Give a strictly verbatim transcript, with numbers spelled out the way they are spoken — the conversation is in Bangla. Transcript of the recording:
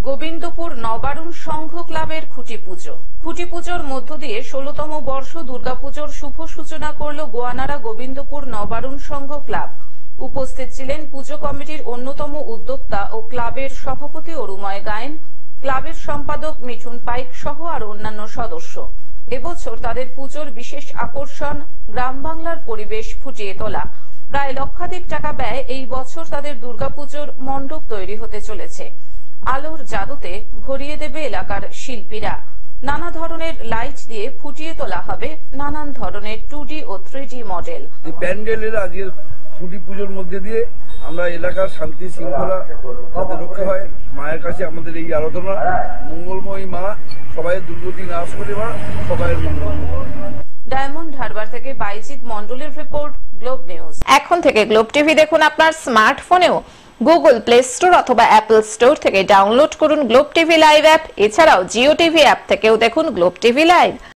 গোবিন্দপুর নবারুণ সংঘ ক্লাবের খুঁটি পুজো। খুঁটি পুজোর মধ্য দিয়ে ষোলতম বর্ষ দুর্গাপুজোর শুভ সূচনা করল গোয়ানারা গোবিন্দপুর নবারুণ সংঘ ক্লাব। উপস্থিত ছিলেন পুজো কমিটির অন্যতম উদ্যোক্তা ও ক্লাবের সভাপতি অরুময় গায়েন, ক্লাবের সম্পাদক মিঠুন পাইক সহ আরো অন্যান্য সদস্য। এবছর তাদের পুজোর বিশেষ আকর্ষণ গ্রাম বাংলার পরিবেশ ফুটিয়ে তোলা। প্রায় লক্ষাধিক টাকা ব্যয় এই বছর তাদের দুর্গাপুজোর মণ্ডপ তৈরি হতে চলেছে। আলোর জাদুতে ভরিয়ে দেবে এলাকার শিল্পীরা। নানা ধরনের লাইট দিয়ে ফুটিয়ে তোলা হবে নানান ধরনের টু ডি ও থ্রি ডি মডেল। প্যান্ডেলের আজকের খুঁটি পুজোর মধ্যে দিয়ে আমরা এলাকার শান্তি শৃঙ্খলা যাতে রক্ষা হয়, মায়ের কাছে আমাদের এই আরাধনা, মঙ্গলময়ী মা সবাই দুর্গতি নাশ করে মা সবাই মঙ্গল। ডায়মন্ড হারবার থেকে বাইজিৎ মন্ডলের রিপোর্ট, গ্লোব নিউজ। এখন থেকে গ্লোব টিভি দেখুন আপনার স্মার্টফোনেও। গুগল প্লে স্টোর অথবা অ্যাপল স্টোর থেকে ডাউনলোড করুন গ্লোব টিভি লাইভ অ্যাপ। এছাড়াও জিও টিভি অ্যাপ থেকেও দেখুন গ্লোব টিভি লাইভ।